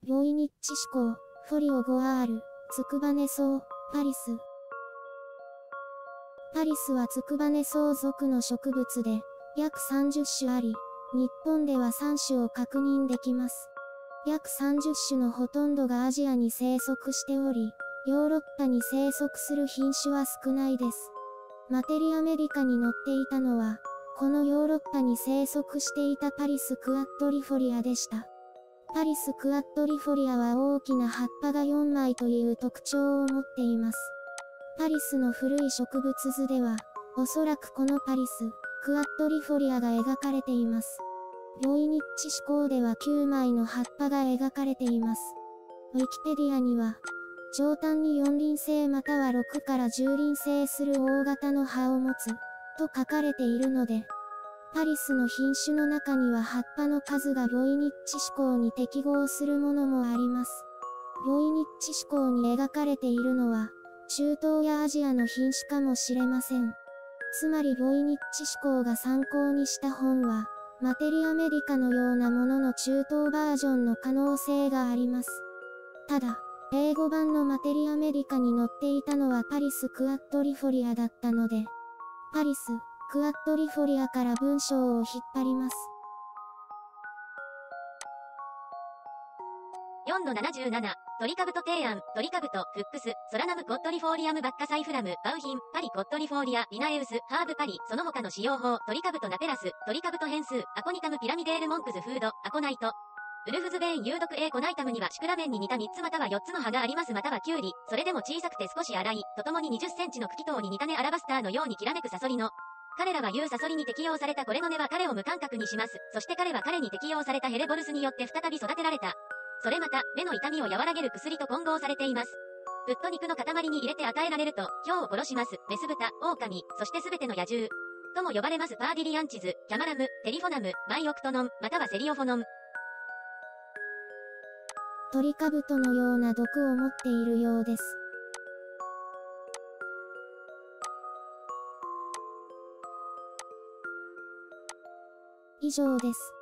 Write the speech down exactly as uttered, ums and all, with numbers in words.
ボイニッチ種項、フォリオ ファイブアール、ツクバネソウ、パリス。パリスはツクバネソウ属の植物で、約さんじゅっしゅあり、日本ではさんしゅを確認できます。約さんじゅっしゅのほとんどがアジアに生息しており、ヨーロッパに生息する品種は少ないです。マテリアメディカに載っていたのは、このヨーロッパに生息していたパリスクアットリフォリアでした。パリスクアットリフォリアは大きな葉っぱがよんまいという特徴を持っています。パリスの古い植物図では、おそらくこのパリス、クアットリフォリアが描かれています。ボイニッチ種項ではきゅうまいの葉っぱが描かれています。ウィキペディアには、上端によん輪生またはろくからじゅう輪生する大型の葉を持つ、と書かれているので、パリスの品種の中には葉っぱの数がボイニッチ種項に適合するものもあります。ボイニッチ種項に描かれているのは、中東やアジアの品種かもしれません。つまりボイニッチ種項が参考にした本は、マテリアメディカのようなものの中東バージョンの可能性があります。ただ、英語版のマテリアメディカに載っていたのはパリスクアットリフォリアだったので、パリス、クアットリフォリアから文章を引っ張ります。 よんのななじゅうなな、トリカブト提案、トリカブト、フックス、ソラナムコットリフォーリアムバッカサイフラム、バウヒン、パリコットリフォーリア、リナエウス、ハーブパリ、その他の使用法、トリカブトナペラス、トリカブト変数、アコニタムピラミデールモンクズフード、アコナイト。ウルフズベーン有毒 A コナイタムにはシクラメンに似たみっつまたはよっつの葉がありますまたはキュウリ、それでも小さくて少し粗い、とともににじゅっセンチの茎等に似た根アラバスターのようにきらめくサソリの。彼らは言うサソリに適用されたこれの根は彼を無感覚にします。そして彼は彼に適用されたヘレボルスによって再び育てられた。それまた、目の痛みを和らげる薬と混合されています。ぶっと肉の塊に入れて与えられると、ヒョウを殺します。メス豚、狼、そしてすべての野獣。とも呼ばれますパーディリアンチズ、キャマラム、テリフォナム、マイオクトノン、またはセリオフォノン。 トリカブトのような毒を持っているようです。以上です。